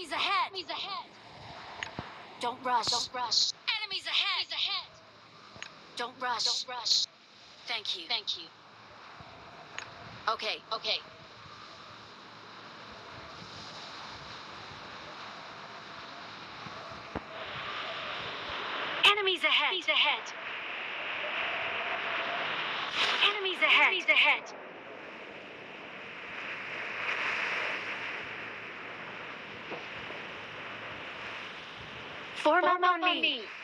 Enemies ahead! Enemies ahead! Don't rush. Don't rush. Enemies ahead! Enemies ahead! Don't rush. Don't rush. Thank you. Thank you. Okay. Okay. Enemies ahead! Enemies ahead! Enemies ahead! Enemies ahead! Form up on me!